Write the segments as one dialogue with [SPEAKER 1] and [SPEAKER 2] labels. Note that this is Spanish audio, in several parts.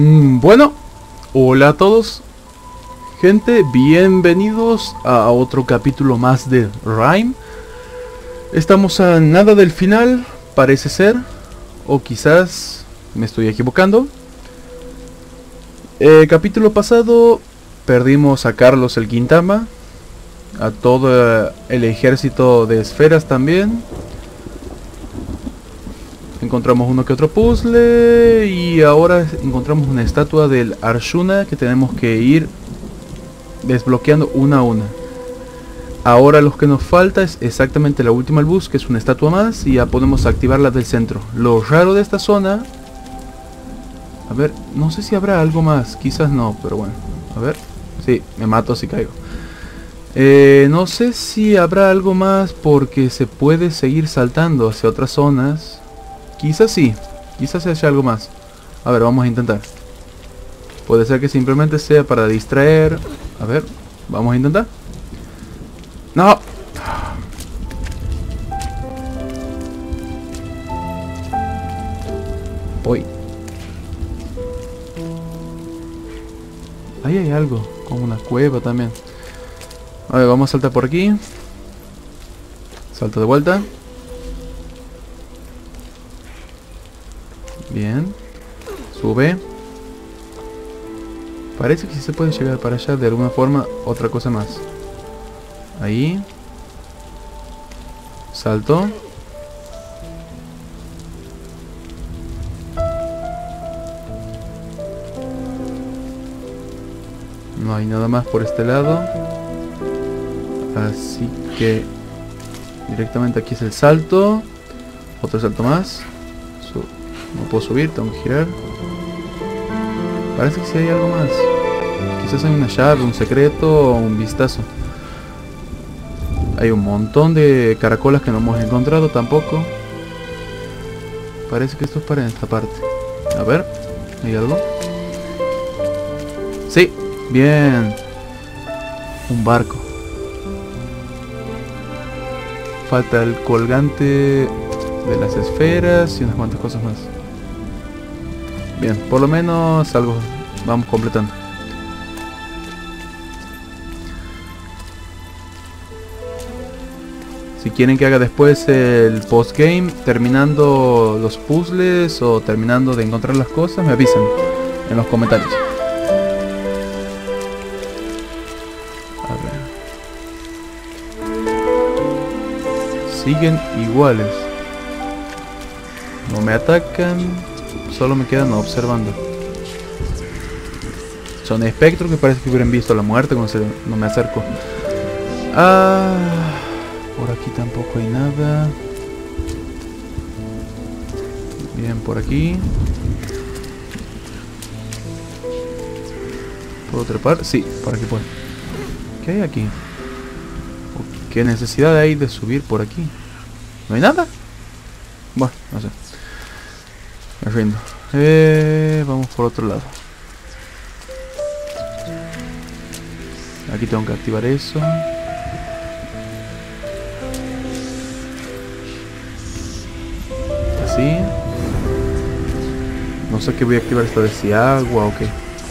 [SPEAKER 1] Bueno, hola a todos, gente, bienvenidos a otro capítulo más de Rime. Estamos a nada del final, parece ser, o quizás me estoy equivocando. Capítulo pasado perdimos a Carlos el Quintama, a todo el ejército de esferas también. Encontramos uno que otro puzzle y ahora encontramos una estatua del Arjuna que tenemos que ir desbloqueando una a una. Ahora lo que nos falta es exactamente la última al bus, que es una estatua más, y ya podemos activar la del centro. Lo raro de esta zona... A ver, no sé si habrá algo más, quizás no, pero bueno. A ver, sí, me mato si caigo. No sé si habrá algo más porque se puede seguir saltando hacia otras zonas. Quizás sí, quizás haya algo más. A ver, vamos a intentar. Puede ser que simplemente sea para distraer. A ver, vamos a intentar. ¡No! Voy. Ahí hay algo, como una cueva también. A ver, vamos a saltar por aquí. Salto de vuelta. Bien. Sube. Parece que sí se puede llegar para allá de alguna forma. Otra cosa más. Ahí. Salto. No hay nada más por este lado. Así que directamente aquí es el salto. Otro salto más. No puedo subir, tengo que girar. Parece que sí hay algo más. Quizás hay una llave, un secreto o un vistazo. Hay un montón de caracolas que no hemos encontrado tampoco. Parece que esto es para esta parte. A ver, ¿hay algo? Sí, bien. Un barco. Falta el colgante de las esferas y unas cuantas cosas más. Bien, por lo menos algo vamos completando. Si quieren que haga después el postgame, terminando los puzzles o terminando de encontrar las cosas, me avisan en los comentarios. A ver. Siguen iguales. No me atacan. Solo me quedan observando. Son espectros que parece que hubieran visto la muerte cuando no me acerco. Por aquí tampoco hay nada. Bien, por aquí. ¿Puedo trepar? Sí, por aquí puedo. ¿Qué hay aquí? ¿Qué necesidad hay de subir por aquí? ¿No hay nada? Bueno, no sé. Me rindo. Vamos por otro lado. Aquí tengo que activar eso. Así. No sé qué voy a activar esta vez, si agua o qué.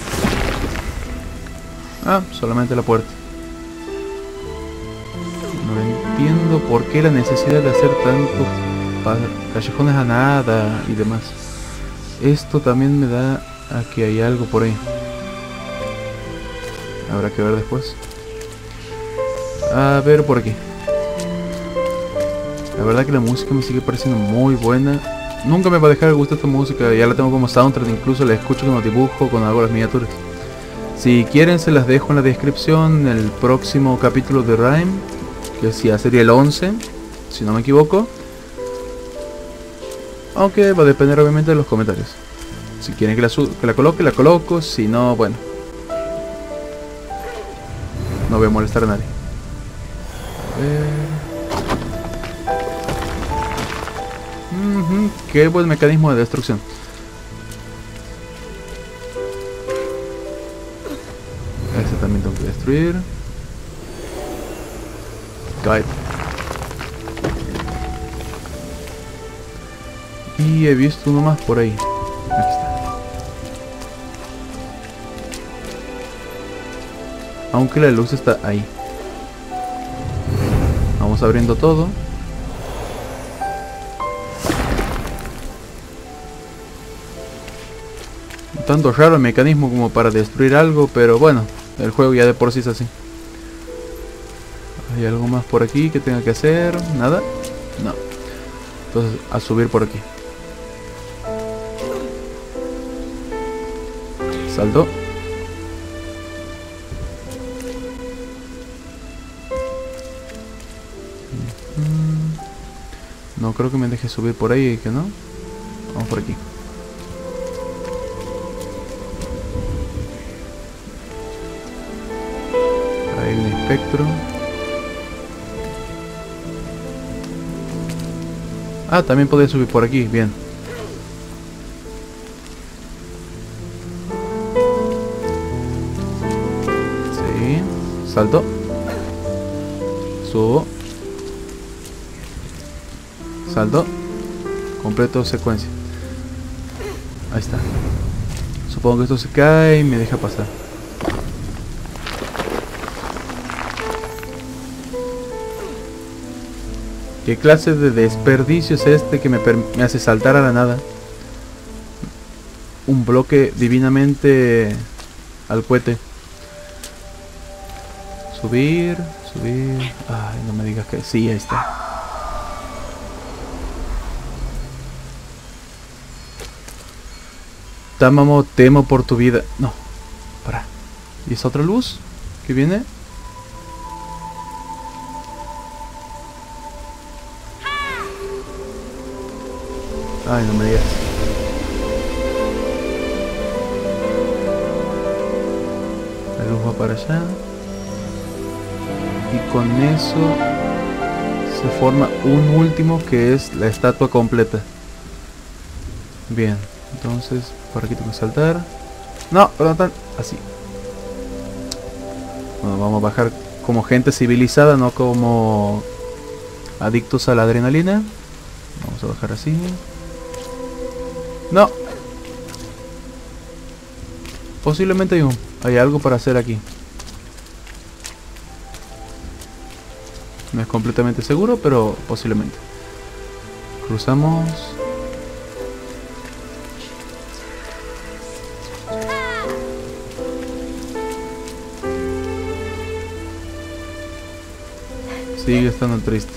[SPEAKER 1] Solamente la puerta. No entiendo por qué la necesidad de hacer tantos callejones a nada y demás. Esto también me da a que hay algo por ahí. Habrá que ver después. A ver por aquí. La verdad que la música me sigue pareciendo muy buena. Nunca me va a dejar de gustar esta música. Ya la tengo como soundtrack, incluso la escucho cuando dibujo, cuando hago las miniaturas. Si quieren se las dejo en la descripción. El próximo capítulo de Rime, que ya sería el 11, si no me equivoco. Aunque va a depender obviamente de los comentarios. Si quieren que la coloque, la coloco. Si no, bueno. No voy a molestar a nadie. A ver. Qué buen mecanismo de destrucción. Ese también tengo que destruir. Cae. Y he visto uno más por ahí. Aquí está. aunque la luz está ahí. Vamos abriendo todo. Un tanto raro el mecanismo como para destruir algo, pero bueno, el juego ya de por sí es así. ¿Hay algo más por aquí que tenga que hacer? ¿Nada? No. Entonces, a subir por aquí. Salto. No creo que me deje subir por ahí, que no. Vamos por aquí. Hay un espectro. Ah, también podía subir por aquí, bien. Sí, salto. Subo. Salto. Completo secuencia. Ahí está. Supongo que esto se cae y me deja pasar. ¿Qué clase de desperdicio es este que me hace saltar a la nada? Un bloque divinamente al cohete. Subir, subir. Ay, no me digas que sí, ahí está. Tamamo, temo por tu vida. No, para. ¿Y esa otra luz que viene? Ay, no me digas. La luz va para allá. Y con eso se forma un último que es la estatua completa. Bien, entonces por aquí tengo que saltar. No, perdón, así. Bueno, vamos a bajar como gente civilizada, no como adictos a la adrenalina. Vamos a bajar así. No. Posiblemente hay algo para hacer aquí. No es completamente seguro, pero posiblemente. Cruzamos. Sigue estando triste.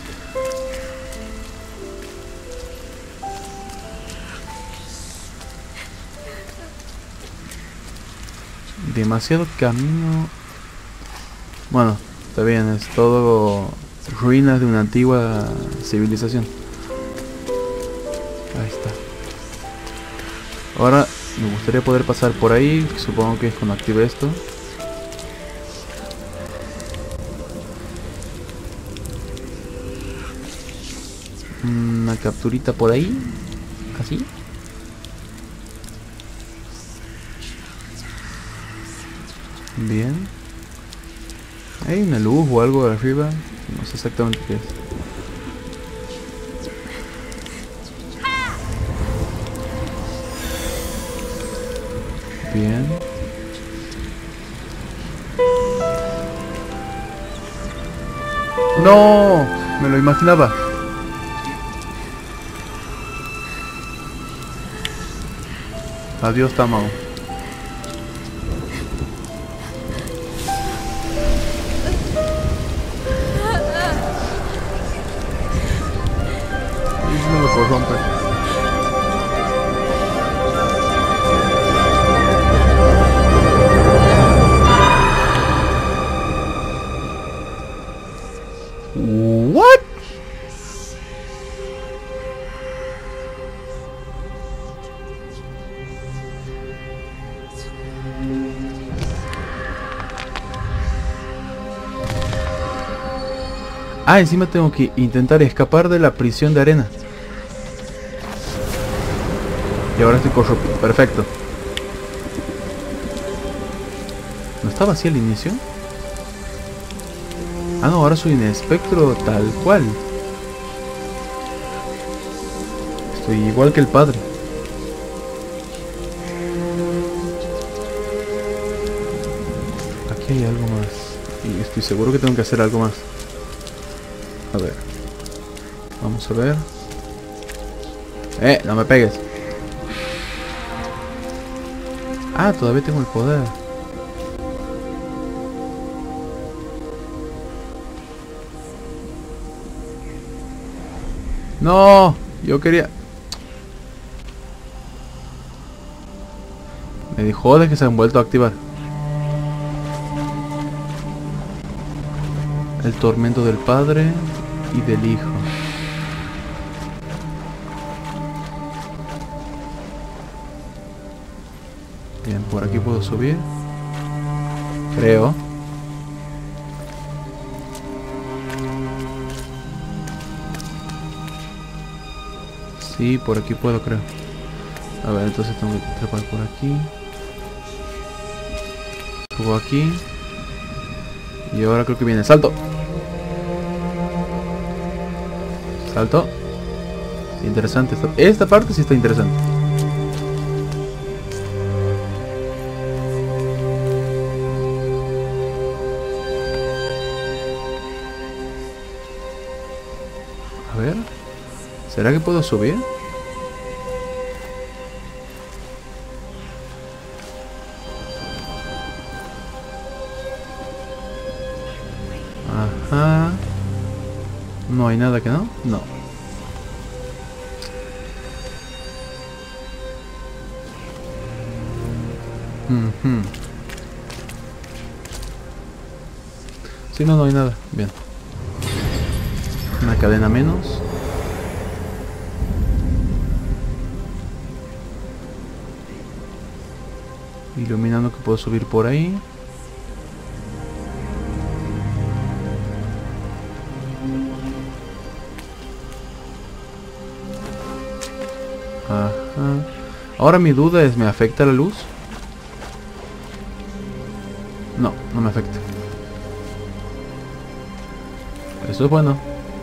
[SPEAKER 1] Demasiado camino. Bueno, está bien, es todo ruinas de una antigua civilización. Ahí está. Ahora me gustaría poder pasar por ahí. Supongo que es cuando active esto. Una capturita por ahí. Así. Bien. Hay una luz o algo de arriba. No sé exactamente qué es. Bien. ¡No! Me lo imaginaba. Adiós, Tamao. No lo puedo romper. What? Ah, encima tengo que intentar escapar de la prisión de arena. Y ahora estoy corrupto. Perfecto. ¿No estaba así al inicio? Ah, no, ahora soy un espectro tal cual. Estoy igual que el padre. Aquí hay algo más. Estoy seguro que tengo que hacer algo más. A ver. Vamos a ver. No me pegues. Ah, todavía tengo el poder. No, yo quería... Me dijo de que se han vuelto a activar. El tormento del padre y del hijo. Bien, por aquí puedo subir. Creo. Sí, por aquí puedo, creo. A ver, entonces tengo que trepar por aquí. Subo aquí. Y ahora creo que viene salto. Salto. Interesante. Esta parte sí está interesante. A ver. ¿Será que puedo subir? Ajá. No hay nada que no. No. Sí, no, no hay nada. Bien. Una cadena menos. Iluminando que puedo subir por ahí. Ajá. Ahora mi duda es, ¿me afecta la luz? No, no me afecta. Eso es bueno.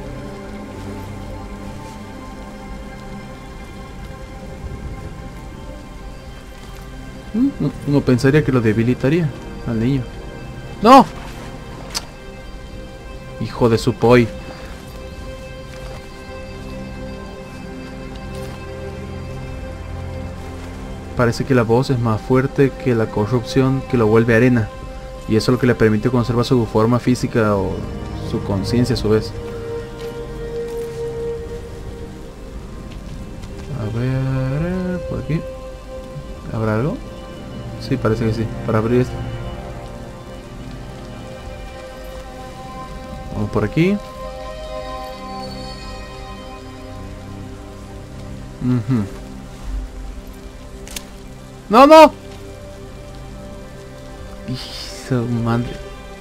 [SPEAKER 1] Uno pensaría que lo debilitaría al niño. ¡No! Hijo de su poi. Parece que la voz es más fuerte que la corrupción que lo vuelve arena. Y eso es lo que le permite conservar su forma física o su conciencia a su vez. A ver, por aquí. ¿Habrá algo? Sí, parece que sí. Para abrir esto. Vamos por aquí. ¡No, no! Hijo madre.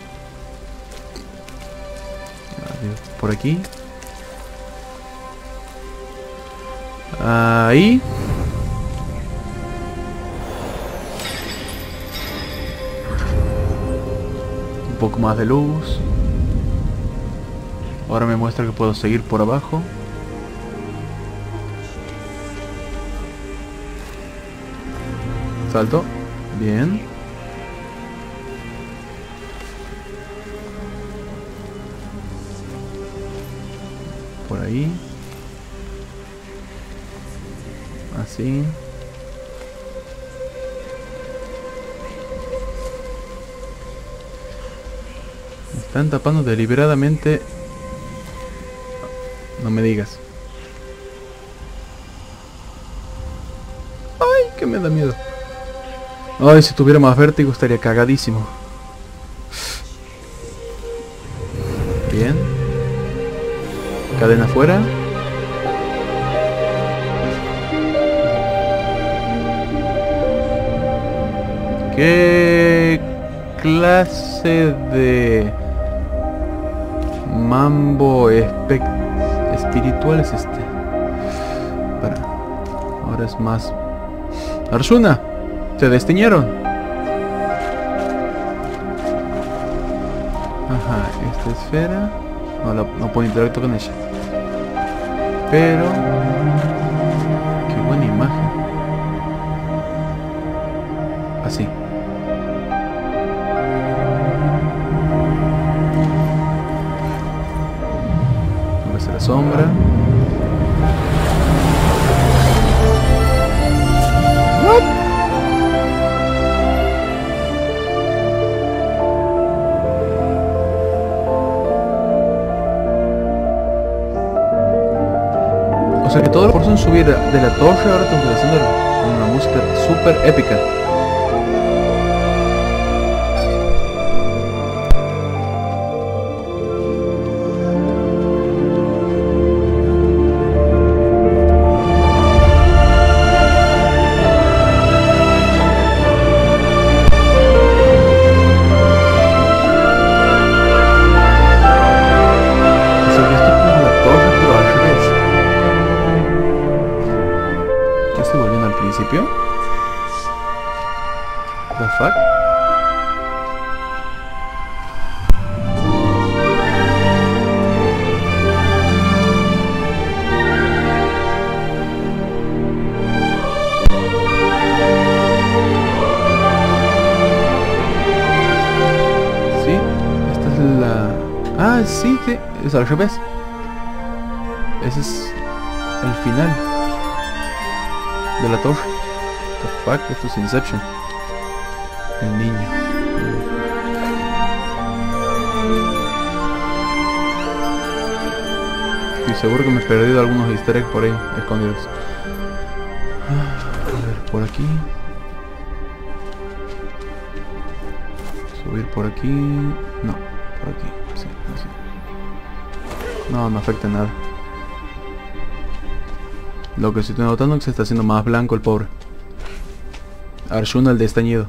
[SPEAKER 1] Por aquí. Ahí. Un poco más de luz. Ahora me muestra que puedo seguir por abajo. Salto. Bien. Por ahí. Así. Me están tapando deliberadamente. No me digas. Ay, que me da miedo. Ay, si tuviera más vértigo estaría cagadísimo. Bien. Cadena afuera. ¿Qué clase de mambo espiritual es este? Para. Ahora es más. Arjuna, te destiñeron. Ajá, esta esfera. No puedo interactuar con ella. Pero qué buena imagen. Así. O sea que todo el esfuerzo en subir de la torre ahora tengo que haciendo una música súper épica. The fuck? Sí, esta es la... Ah, sí, sí, es al revés. Ese es el final de la torre. The fuck, esto es Inception. El niño. Estoy seguro que me he perdido algunos easter eggs por ahí escondidos. A ver, por aquí. Subir por aquí. No, por aquí. Sí, así. No, no afecta nada. Lo que sí estoy notando es que se está haciendo más blanco el pobre. Arjuna el destañido.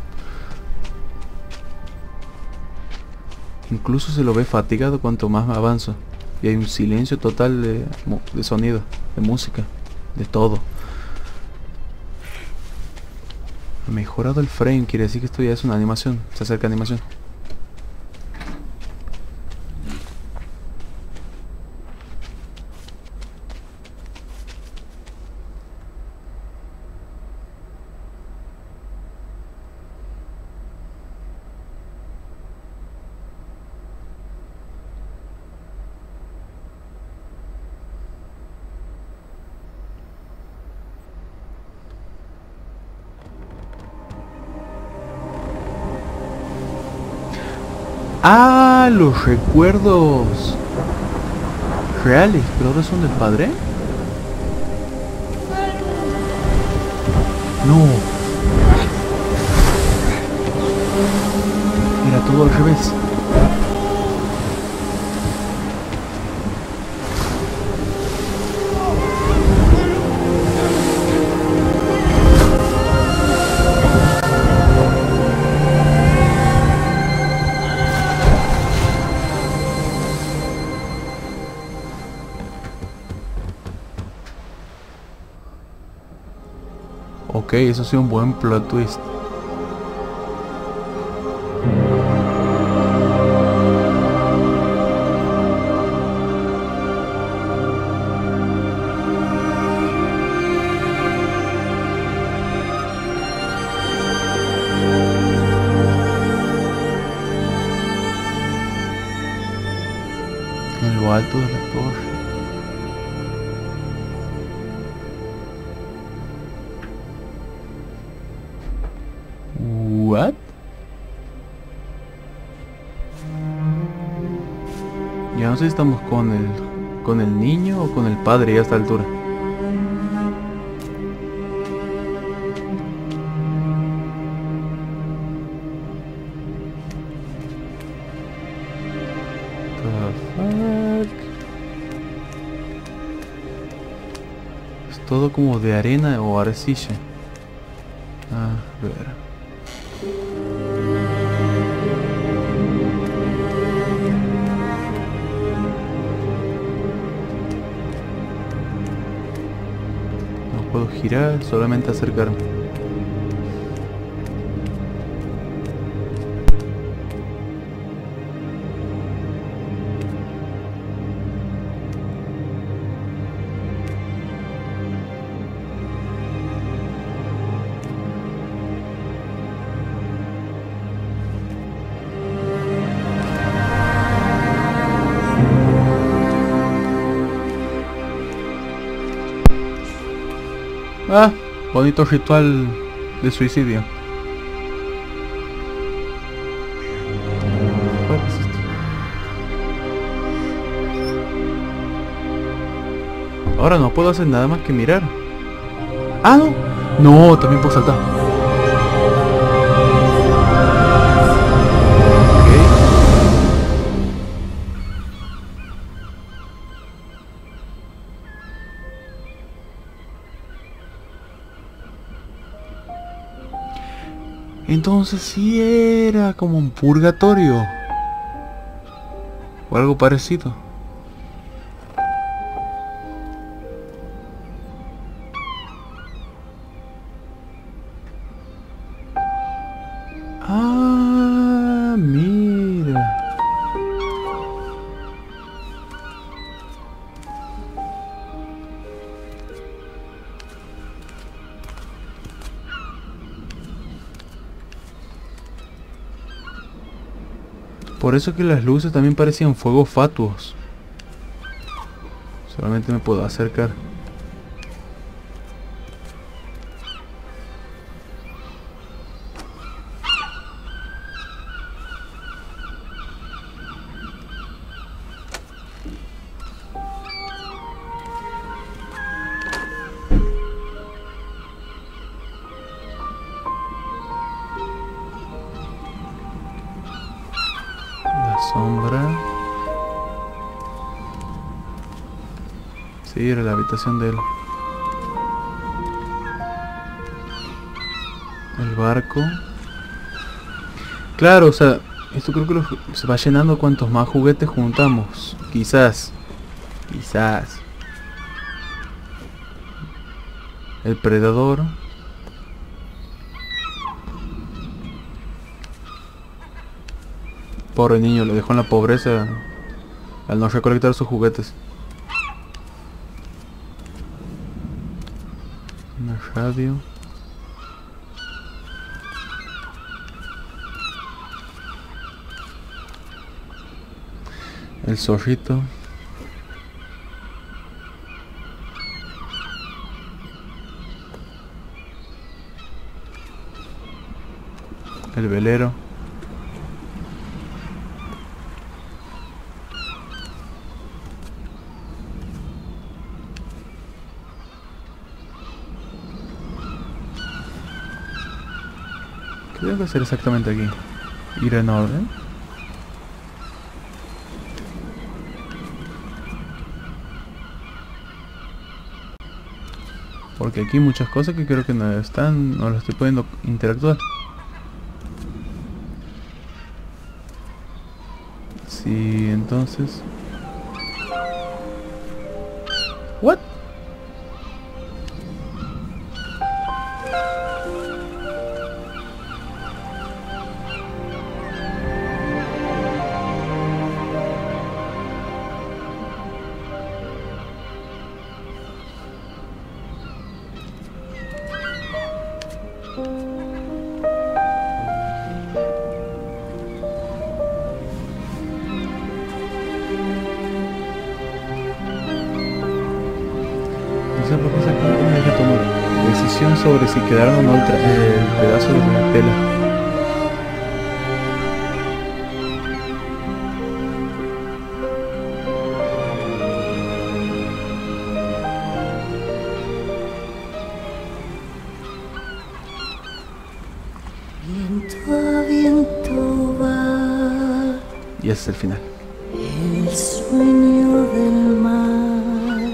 [SPEAKER 1] Incluso se lo ve fatigado cuanto más avanzo. Y hay un silencio total de sonido, de música, de todo. Ha mejorado el frame, quiere decir que esto ya es una animación. Se acerca a animación. Ah, los recuerdos reales, pero ahora son del padre. No. Era todo al revés. Ok, eso sí, un buen plot twist. En lo alto de la torre. What? Ya no sé si estamos con el niño o con el padre a esta altura. The fuck? Es todo como de arena o arcilla. A ver. Puedo girar, solamente acercarme. Ah, bonito ritual de suicidio. ¿Cuál es esto? Ahora no puedo hacer nada más que mirar. ¡Ah, no! No, también puedo saltar. Ok. Entonces sí era como un purgatorio. O algo parecido. Ah, mira. Por eso que las luces también parecían fuegos fatuos. Solamente me puedo acercar. Sombra. Sí, era la habitación de él. El barco. Claro, o sea, esto creo que se va llenando cuantos más juguetes juntamos. Quizás. Quizás. El predador. Pobre niño, lo dejó en la pobreza al no recolectar sus juguetes. Una radio. El zorrito. El velero. ¿Qué tengo que hacer exactamente aquí? Ir en orden. Porque aquí hay muchas cosas que creo que no están, no las estoy pudiendo interactuar. Sí, entonces... ¿What? No sé por qué exactamente me deja tomar decisión sobre si quedaron o no el pedazo de la tela.
[SPEAKER 2] Viento a viento va
[SPEAKER 1] Y ese es el final.
[SPEAKER 2] el sueño del mar,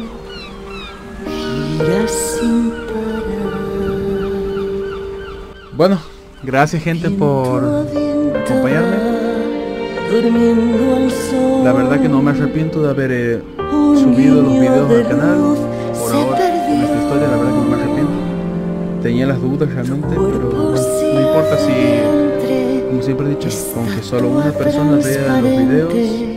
[SPEAKER 2] gira sin parar.
[SPEAKER 1] Bueno, gracias gente por acompañarme.
[SPEAKER 2] Durmiendo al sol,
[SPEAKER 1] La verdad que no me arrepiento de haber subido los videos al canal. Por ahora, con esta historia, la verdad que no me arrepiento. Tenía las dudas realmente, pero bueno, no importa si, como siempre he dicho, con que solo una persona vea los videos,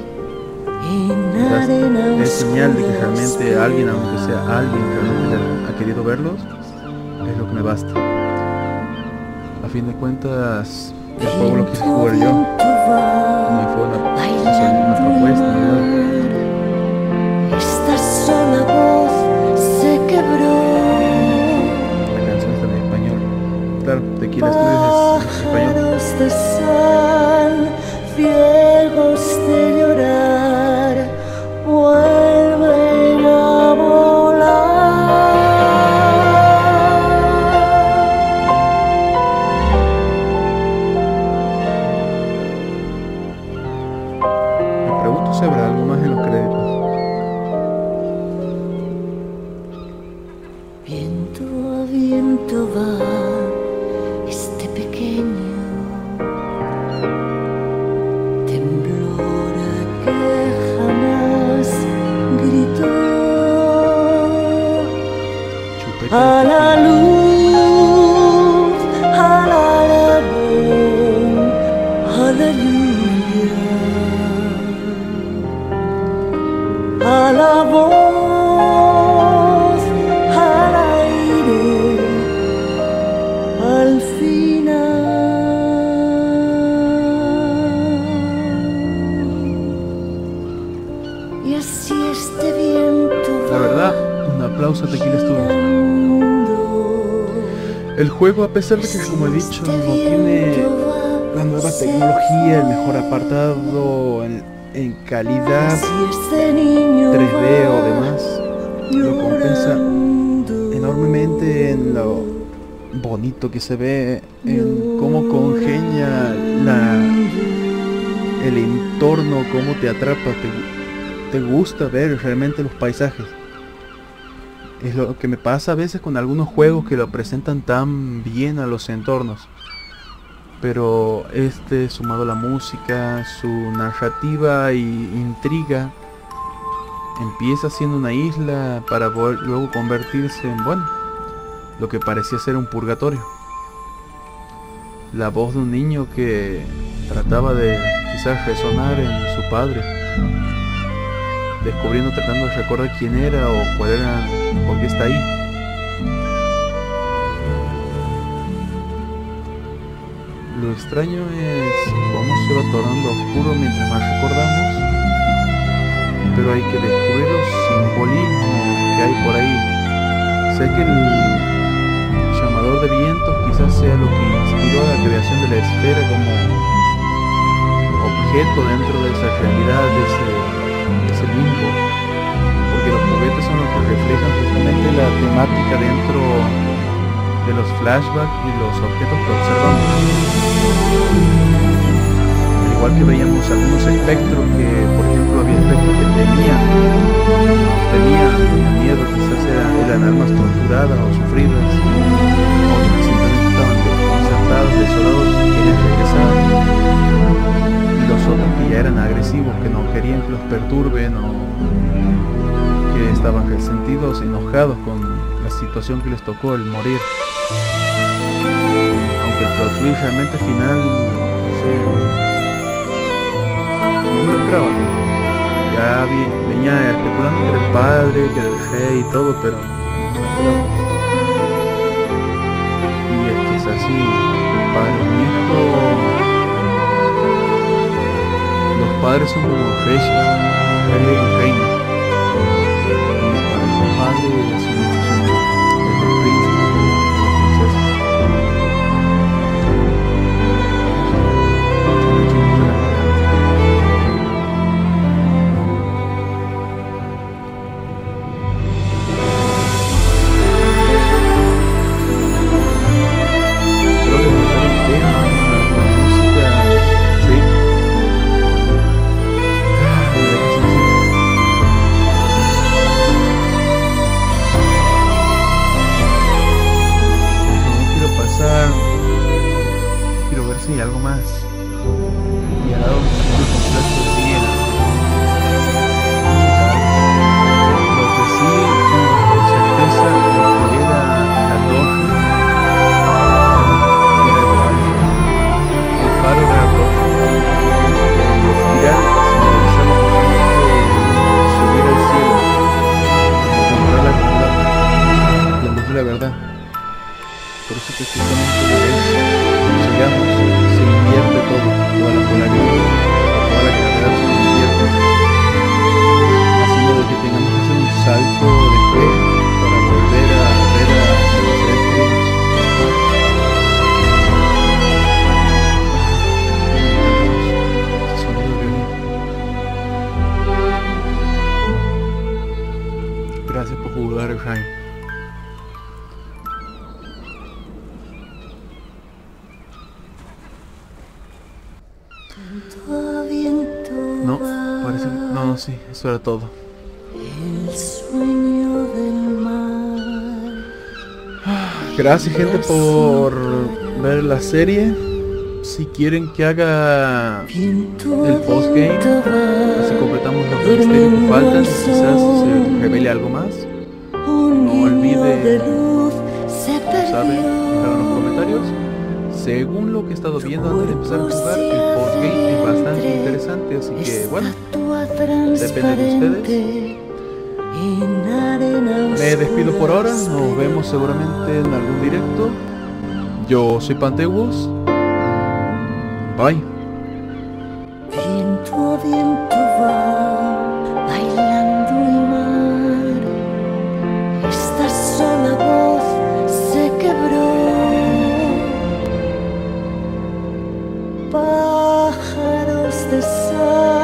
[SPEAKER 1] es señal de que realmente alguien, aunque sea alguien, realmente ha querido verlos, es lo que me basta. A fin de cuentas, el juego lo quise jugar yo, no fue una propuesta, ¿verdad?
[SPEAKER 2] Esta sola voz se quebró.
[SPEAKER 1] La canción está en español. Claro, Tequila Studios es en español.
[SPEAKER 2] Pájaros de sal, ciegos de llorar, vuelven a volar. va este pequeño temblor que jamás gritó
[SPEAKER 1] Chupeta
[SPEAKER 2] a
[SPEAKER 1] de
[SPEAKER 2] la
[SPEAKER 1] tequila.
[SPEAKER 2] luz, al aragón, a la lluvia, a la voz, al aire, al final. Y así este viento
[SPEAKER 1] La verdad, un aplauso a Tequila Studios. El juego, a pesar de que, como he dicho, no tiene la nueva tecnología, el mejor apartado en calidad 3D o demás, lo compensa enormemente en lo bonito que se ve, en cómo congenia el entorno, cómo te atrapa, te gusta ver realmente los paisajes. Es lo que me pasa a veces con algunos juegos que lo presentan tan bien a los entornos. Pero este, sumado a la música, su narrativa y intriga, empieza siendo una isla para luego convertirse en, bueno, lo que parecía ser un purgatorio. La voz de un niño que trataba de quizás resonar en su padre, descubriendo, tratando de recordar quién era o cuál era, por qué está ahí. Lo extraño es cómo se va tornando oscuro mientras más recordamos, pero hay que descubrir los simbolismos que hay por ahí. Sé que el llamador de vientos quizás sea lo que inspiró a la creación de la esfera como objeto dentro de esa realidad, de ese limbo, porque los juguetes son los que reflejan justamente la temática dentro de los flashbacks y los objetos que observamos. Al igual que veíamos algunos espectros que, por ejemplo, había espectros que tenían miedo, quizás eran almas torturadas o sufridas, otros que simplemente estaban desconcertados, desolados, querían regresar, y los otros que ya eran agresivos, que no querían que los perturben o que estaban resentidos, enojados con la situación que les tocó, el morir. Aunque el plot twist realmente final, no me lo esperaba. Ya venía especulando que era el padre, que era el rey y todo, pero no me esperaba. Y es que es así, para un hijo, los padres son como reyes, rey y reina. Madre es un príncipe, creo que me gusta el tema, la música, sí. Quiero ver si hay algo más. Y al lado un completo de día. Lo que sí, con certeza, lo que era la torre era igual. El faro era rojo. El espiral simbolizaba subir al cielo, encontrar la luz de la verdad. Por eso que justamente llegamos, se invierte todo, toda la polaridad, toda la gravedad se invierte, haciendo de que tengamos que hacer un salto de fe para volver a ver a los seres queridos. Ese sonido de violín. Gracias por jugar, Jaime. No, parece que... No, sí, eso era todo.
[SPEAKER 2] El sueño del mar.
[SPEAKER 1] Gracias, gente, por ver la serie. Si quieren que haga el postgame, así completamos los misterios que faltan, quizás se revele algo más. No olvide, ¿saben? Dejar en los comentarios. Según lo que he estado viendo antes de empezar a jugar, el postgame es bastante interesante, así que bueno, depende de ustedes. Me despido por ahora, nos vemos seguramente en algún directo. Yo soy Panteus. Bye.
[SPEAKER 2] Viento a viento va bailando el mar. Esta sola voz se quebró. Pájaros de sal.